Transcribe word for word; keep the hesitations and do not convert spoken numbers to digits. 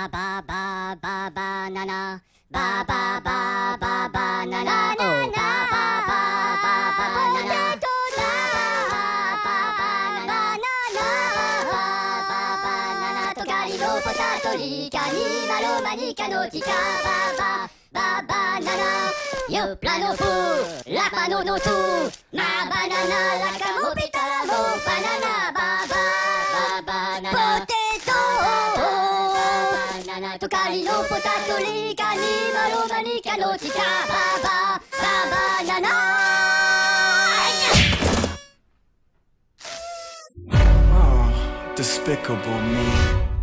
バババババナナバババババナナバババババナナババババナナトカリのポタトリカニマロマニカのティカババババナナヨプラノフラパノノトマバナナラカモピタラモバナナババババナナポテトバナナトカリのポタトリカニマロマニカのティカババババナナ Oh, despicable me.